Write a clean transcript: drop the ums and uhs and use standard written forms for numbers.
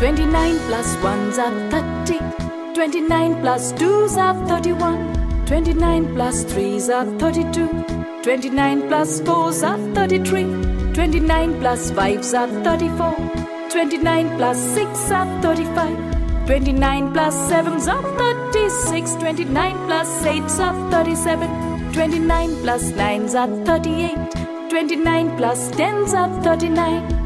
29 plus 1s are 30. 29 plus 2s are 31. 29 plus 3s are 32. 29 plus 4s are 33. 29 plus 5s are 34. 29 plus 6 are 35. 29 plus 7s are 36. 29 plus 8s are 37. 29 plus 9s are 38. 29 plus 10s are 39.